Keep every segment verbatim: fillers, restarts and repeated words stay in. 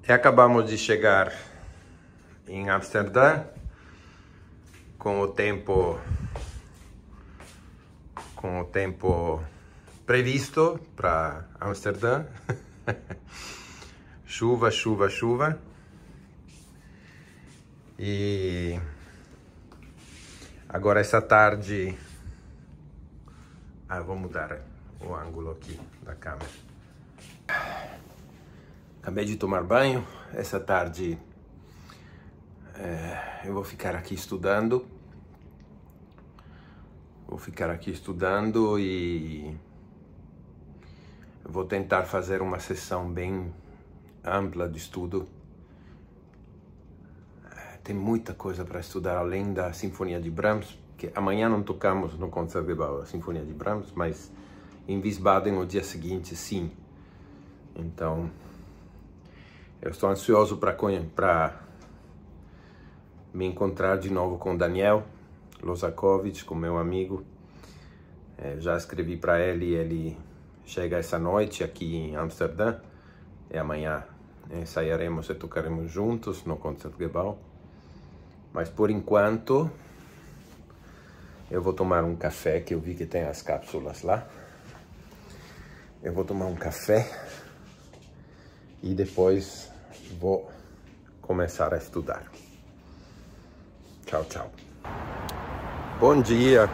E acabamos de chegar em Amsterdã com o tempo com o tempo previsto para Amsterdã. Chuva, chuva, chuva. E agora essa tarde, ah, vou mudar o ângulo aqui da câmera. Acabei de tomar banho. Essa tarde é, eu vou ficar aqui estudando. Vou ficar aqui estudando e vou tentar fazer uma sessão bem ampla de estudo. Tem muita coisa para estudar além da Sinfonia de Brahms, que amanhã não tocamos no Concertgebouw a Sinfonia de Brahms, mas em Wiesbaden no dia seguinte sim. Então eu estou ansioso para para me encontrar de novo com Daniel Losakovich, com meu amigo. É, já escrevi para ele, ele chega essa noite aqui em Amsterdã e amanhã ensaiaremos e tocaremos juntos no Concertgebouw. Mas por enquanto eu vou tomar um café, que eu vi que tem as cápsulas lá. Eu vou tomar um café e depois vou começar a estudar. Tchau, tchau. Bom dia.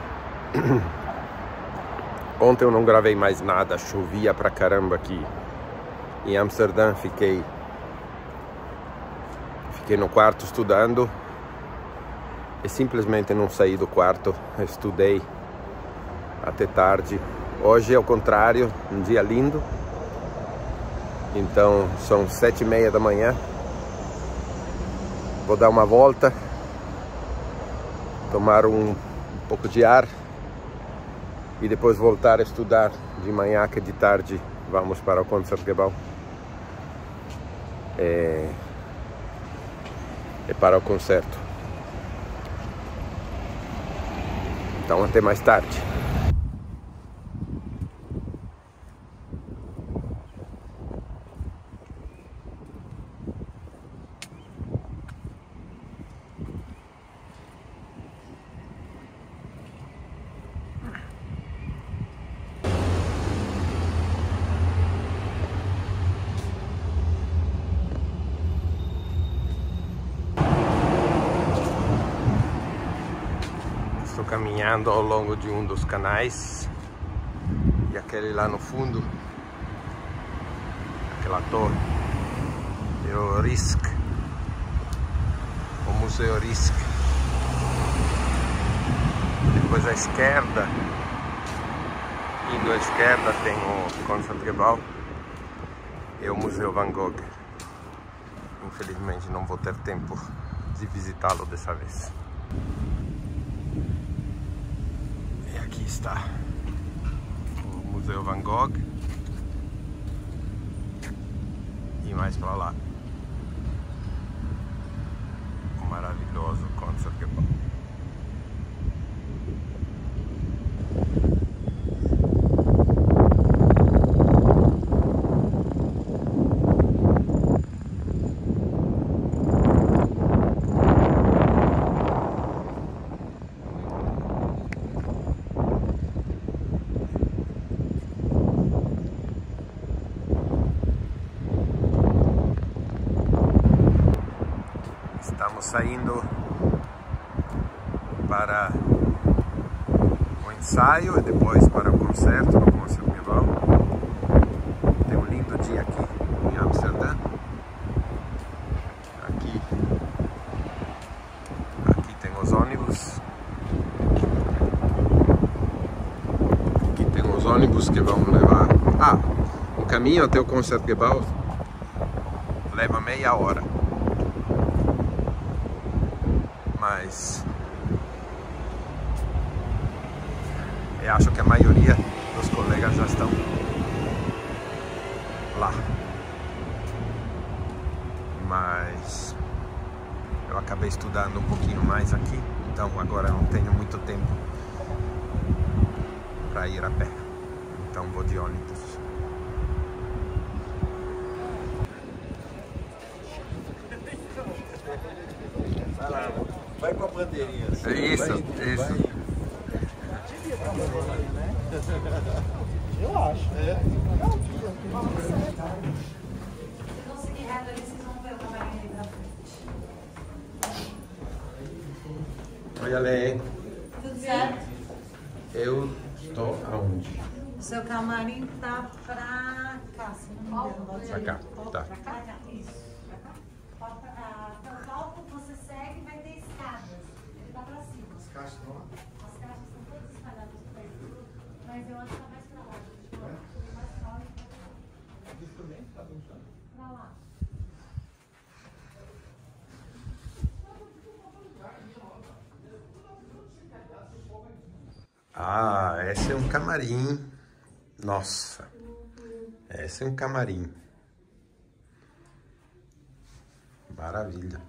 Ontem eu não gravei mais nada, chovia pra caramba aqui em Amsterdã. Fiquei, fiquei no quarto estudando. E simplesmente não saí do quarto, estudei até tarde. Hoje é o contrário, um dia lindo. Então são sete e meia da manhã. Vou dar uma volta, tomar um, um pouco de ar e depois voltar a estudar de manhã, que de tarde vamos para o Concertgebouw. É, é para o concerto. Então até mais tarde. Estou caminhando ao longo de um dos canais e aquele lá no fundo, aquela torre, é o Risk, o Museu Risk. Depois à esquerda, indo à esquerda, tem o Concertgebouw e o Museu Van Gogh. Infelizmente não vou ter tempo de visitá-lo dessa vez. Aqui está o Museu Van Gogh e mais para lá o maravilhoso Concertgebouw. Estamos saindo para o ensaio e depois para o concerto no Concertgebouw. Tem um lindo dia aqui em Amsterdã. Aqui, aqui tem os ônibus. Aqui tem os ônibus que vão levar. Ah, o caminho até o Concertgebouw leva meia hora. Mas eu acho que a maioria dos colegas já estão lá. Mas eu acabei estudando um pouquinho mais aqui, então agora não tenho muito tempo para ir a pé. Então vou de ônibus. Vai com a bandeirinha assim. Isso, vai, isso. Vai... Eu acho. É. Se não seguir reto ali, vocês vão ver o camarim ali pra frente. Oi, Ale. Tudo certo? Eu estou aonde? O seu camarim tá pra cá, se não me engano. Pra cá, tá. Pra cá? Isso. Pra cá. Para o palco você segue, vai ter escadas. Ele tá pra cima. As caixas estão lá? As caixas estão todas espalhadas por aí. Mas eu acho que tá mais pra lá. Deixa eu ver mais pra lá. Isso também tá funcionando. Pra lá. Ah, esse é um camarim. Nossa, esse é um camarim. Maravilha.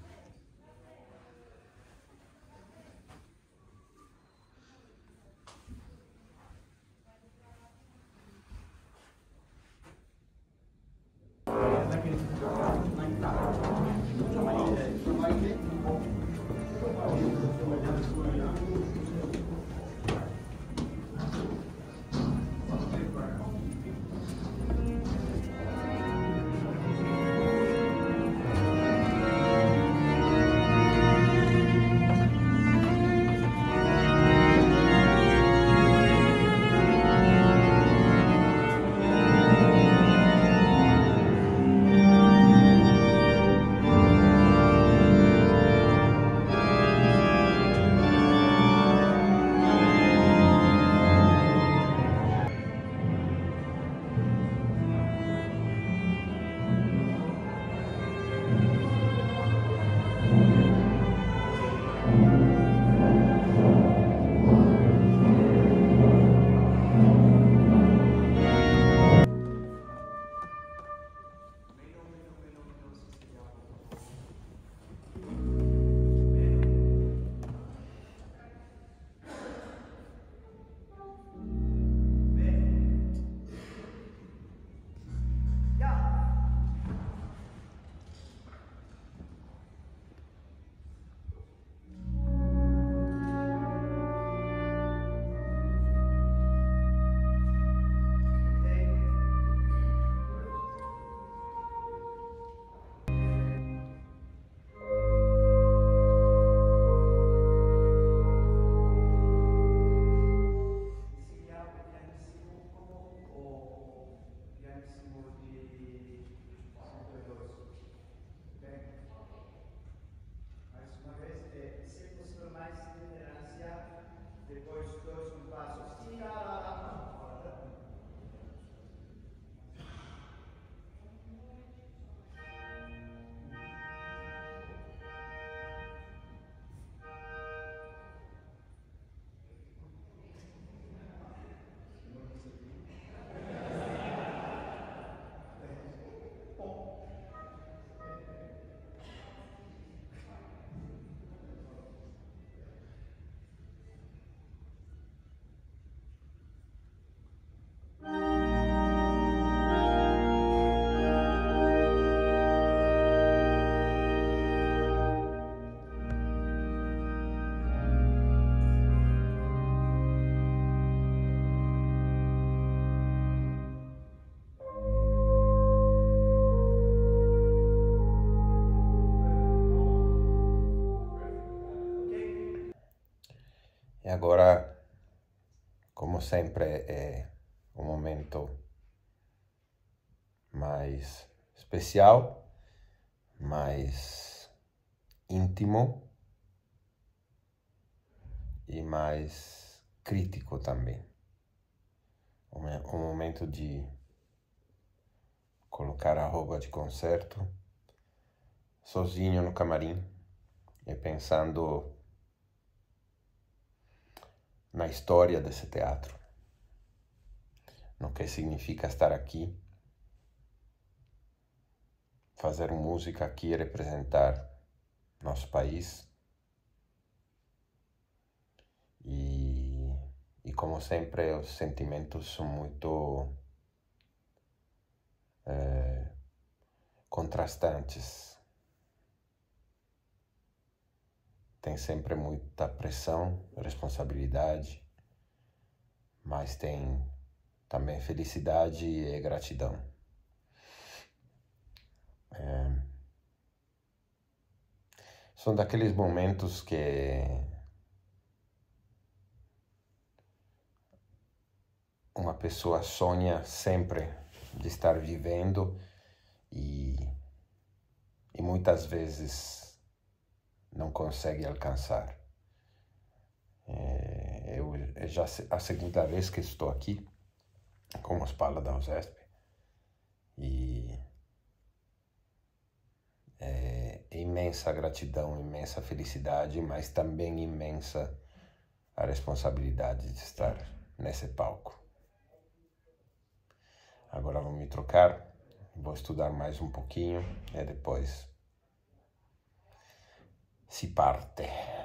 E agora, como sempre, é um momento mais especial, mais íntimo e mais crítico também. Um momento de colocar a roupa de concerto sozinho no camarim e pensando na história desse teatro, no que significa estar aqui, fazer música aqui e representar nosso país. E, e como sempre, os sentimentos são muito é, contrastantes. tem sempre muita pressão, responsabilidade, mas tem também felicidade e gratidão. É, são daqueles momentos que uma pessoa sonha sempre de estar vivendo e, e muitas vezes não consegue alcançar. É, eu é já a segunda vez que estou aqui como Spalla da USESP e é, é imensa gratidão, imensa felicidade, mas também imensa a responsabilidade de estar nesse palco. Agora vou me trocar, vou estudar mais um pouquinho e depois si parte.